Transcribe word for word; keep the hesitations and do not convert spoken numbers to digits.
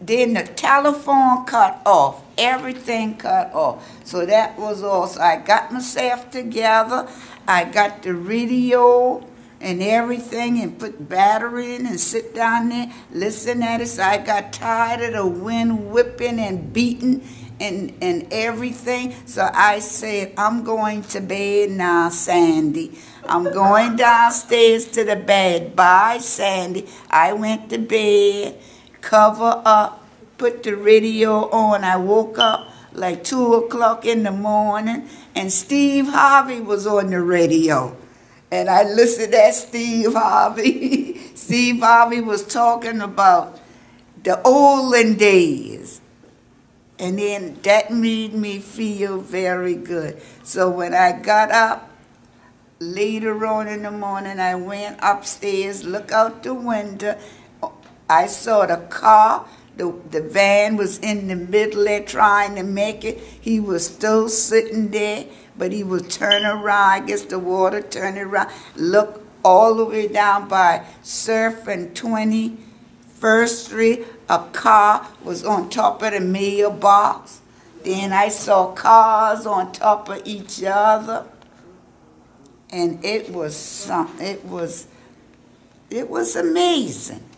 then the telephone cut off. Everything cut off. So that was all. So I got myself together. I got the radio and everything and put battery in and sit down there, listen at it. So I got tired of the wind whipping and beating and, and everything. So I said, I'm going to bed now, Sandy. I'm going downstairs to the bed. Bye, Sandy. I went to bed, cover up, put the radio on. I woke up like two o'clock in the morning, and Steve Harvey was on the radio. And I listened to Steve Harvey. Steve Harvey was talking about the olden days. And then that made me feel very good. So when I got up, later on in the morning, I went upstairs, looked out the window. I saw the car. The, the van was in the middle there trying to make it. He was still sitting there, but he was turning around. I guess the water turned around. Look all the way down by Surf and twenty-first Street. A car was on top of the mailbox. Then I saw cars on top of each other. And it was something. It was, it was amazing.